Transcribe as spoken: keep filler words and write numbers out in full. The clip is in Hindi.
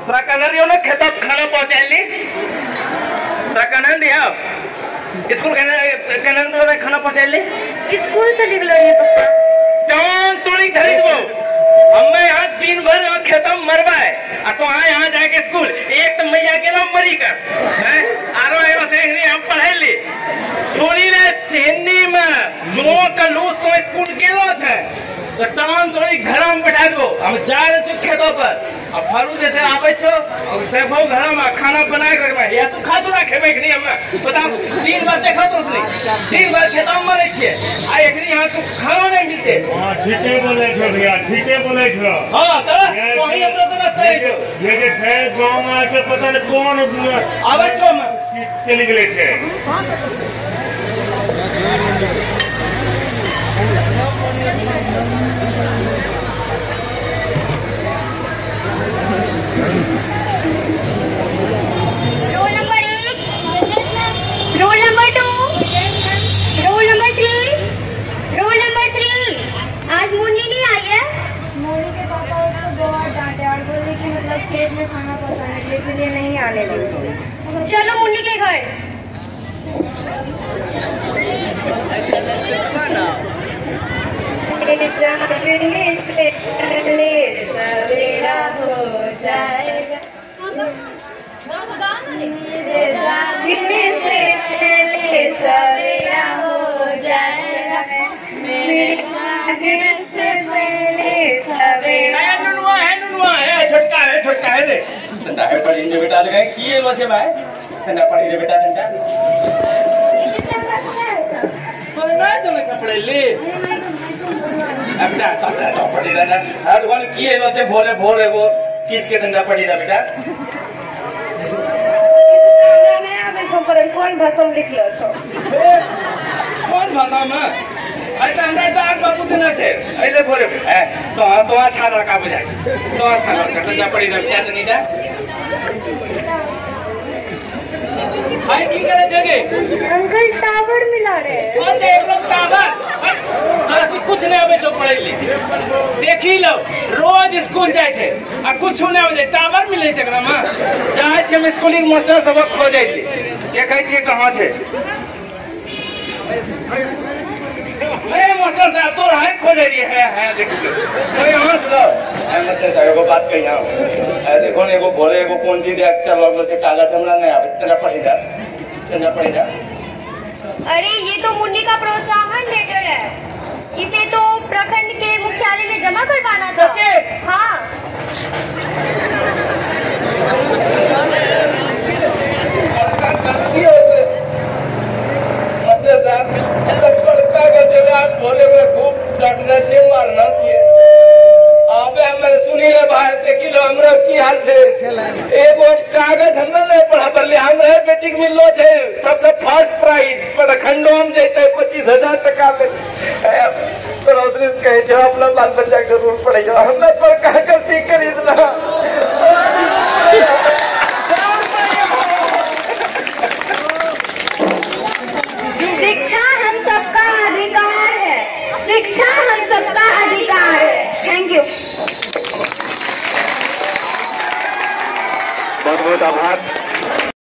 प्रकरण यो ना खेता खाना पहुंचाइली प्रकरण दिया स्कूल कनन तो खाना पहुंचाइली स्कूल से निकलो ये पप्पा जान तोड़ी खरीद वो हमें यहाँ दिन भर खेतों में मरवा है और तो हाँ यहाँ जाके स्कूल एक तो मैया के नाम मरी कर हैं आरो आरो से हम पढ़े ली थोड़ी ने हिंदी में जो का लूस तो स्कूल के लोग है तो टांग थोड़ी घर में बैठा दो हम जा रहे छो खेतों पर अब फरू जैसे आवे छो और से वो घर में खाना बना कर में या सु खा चुरा खेबे कि नहीं हम बताओ दिन भर देखा तो उसने दिन भर खेतों में मरे छे आ एकनी यहां से खाना नहीं मिलते हां ठीक है बोले छो भैया ठीक है बोले छो हां तो वही अपना तो सही छो ये के है गांव में आके पता नहीं कौन आवे छो में के निकले थे रोल नंबर एक roll number two roll number three roll number three आज मुन्नी नहीं आई है मोड़ी के पापा उसको दो बार डांटे और बोले कि मतलब खेत में खाना पहुंचाने के लिए इसलिए नहीं आने देंगे। चलो मुन्नी के घर सवेरा हो जाएगा जागने से पहले सवेरा हो जाएगा मेरे जागने से पहले सवेरा है नुनुआ है नुनुआ है छोटका है छोटका है रे ठंडा है पड़ी जे बेटा लगे किए लो से भाई ठंडा पड़ी जे बेटा ठंडा तो ना चले से पड़े ले अब बेटा ठंडा तो पड़ी ना हर वन किए लो से भोरे भोरे वो किस के ठंडा पड़ी ना बेटा कौन भाषा में लिख लो छो कौन भाषा में अरे ठंडा डाक बाबू देना छे अइले भोरे ए तो तो अच्छा लड़का बुझाय तो अच्छा लड़का ठंडा पड़ी ना क्या तनीटा हाय की करे जगे अंकल टावर मिला रे अच्छा एक लोग टावर तोरा कुछ नहीं आवे छो पढ़ै ली देखी लो रोज स्कूल जाय छे आ कुछ नहीं आवे टावर मिले छै एकरा में जाय छे हम स्कूलिंग मास्टर सब खो जाय छी देखै छी कहां छे ए मास्टर साहब तो है खोज रही है है देखो कोई यहां से लो ए मास्टर साहब एगो बात कहिया ए देखो ने एगो भोरे एगो कौन चीज देख चलो में से कागज हमरा नहीं आवे तेरा पढ़ी जा तेरा पढ़ी जा अरे ये तो मुन्नी का प्रोत्साहन लेटर है इसे तो प्रखंड के मुख्यालय में जमा करवाना था सच्चे हाँ मास्टर साहब चलो कागज देला भोरे में खूब डांटना छे मारना छे आबे हमरे सुनी ले भाई देखी लो हमरा की हाल छे एगो कागज हमरा नहीं पढ़ा परले हमरे बेटी के मिललो छे सबसे फर्स्ट प्राइज प्रखंडो में जैते पच्चीस हजार टका ले तो रोशनी कहे छे अपना बाल बच्चा के जरूर पढ़ेगा हमरा पर का गलती करी दिला शिक्षा हम सबका अधिकार है शिक्षा हम सबका अधिकार है थैंक यू बहुत बहुत आभार।